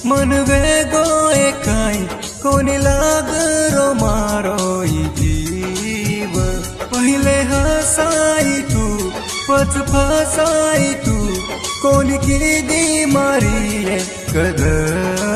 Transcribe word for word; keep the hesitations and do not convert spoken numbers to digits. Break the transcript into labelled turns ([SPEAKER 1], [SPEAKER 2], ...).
[SPEAKER 1] मन वेगो एकाई कोणी लाग रो मारो जीव। पहिले हसाई तू पच फसाई तू कोणी की दी मारी कदर।